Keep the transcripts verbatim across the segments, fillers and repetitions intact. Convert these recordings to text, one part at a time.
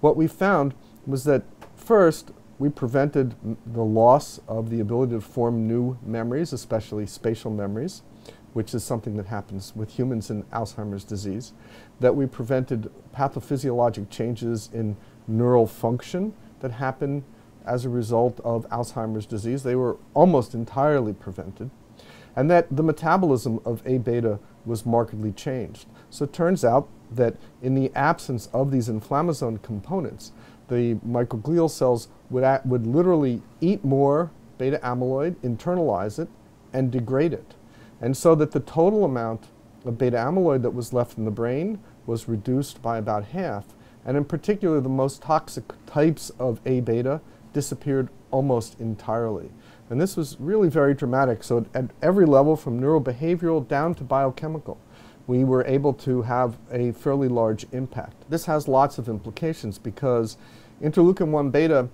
what we found was that first, we prevented the loss of the ability to form new memories, especially spatial memories, which is something that happens with humans in Alzheimer's disease, that we prevented pathophysiologic changes in neural function that happen as a result of Alzheimer's disease. They were almost entirely prevented, and that the metabolism of A beta was markedly changed. So it turns out that in the absence of these inflammasome components, the microglial cells would, act, would literally eat more beta amyloid, internalize it, and degrade it. And so that the total amount of beta amyloid that was left in the brain was reduced by about half. And in particular, the most toxic types of A beta disappeared almost entirely. And this was really very dramatic. So at every level, from neurobehavioral down to biochemical, we were able to have a fairly large impact. This has lots of implications because interleukin one beta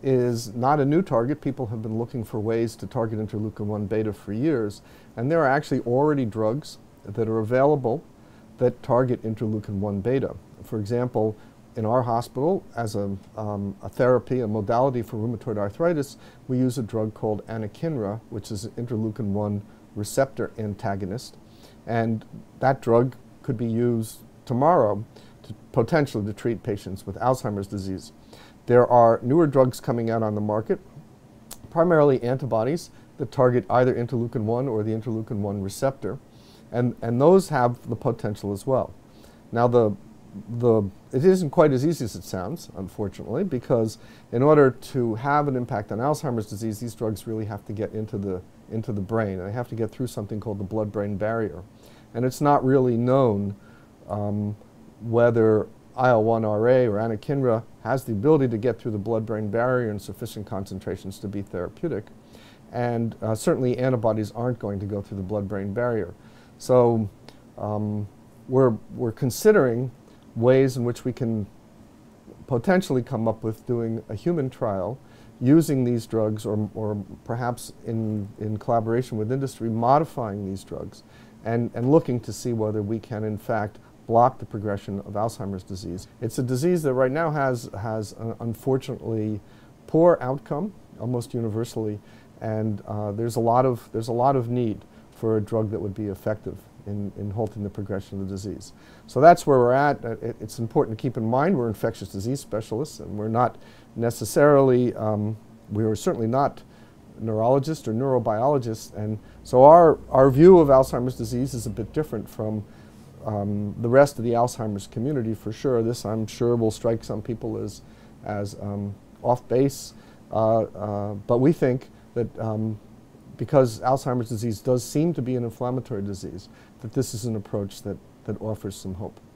is not a new target. People have been looking for ways to target interleukin one beta for years, and there are actually already drugs that are available that target interleukin one beta. For example, in our hospital, as a, um, a therapy, a modality for rheumatoid arthritis, we use a drug called anakinra, which is an interleukin one receptor antagonist. And that drug could be used tomorrow to potentially to treat patients with Alzheimer's disease. There are newer drugs coming out on the market, primarily antibodies that target either interleukin one or the interleukin one receptor, and, and those have the potential as well. Now, the, the, it isn't quite as easy as it sounds, unfortunately, because in order to have an impact on Alzheimer's disease, these drugs really have to get into the, into the brain, and they have to get through something called the blood-brain barrier. And it's not really known um, whether I L one R A or anakinra has the ability to get through the blood-brain barrier in sufficient concentrations to be therapeutic. And uh, certainly antibodies aren't going to go through the blood-brain barrier. So um, we're, we're considering ways in which we can potentially come up with doing a human trial using these drugs, or, or perhaps in, in collaboration with industry, modifying these drugs and, and looking to see whether we can in fact block the progression of Alzheimer's disease. It's a disease that right now has, has an unfortunately poor outcome, almost universally, and uh, there's, a lot of, there's a lot of need for a drug that would be effective in, in halting the progression of the disease. So that's where we're at. It, it's important to keep in mind we're infectious disease specialists, and we're not necessarily, um, we are certainly not neurologists or neurobiologists, and so our, our view of Alzheimer's disease is a bit different from Um, the rest of the Alzheimer's community, for sure. This, I'm sure, will strike some people as, as um, off base, uh, uh, but we think that um, because Alzheimer's disease does seem to be an inflammatory disease, that this is an approach that, that offers some hope.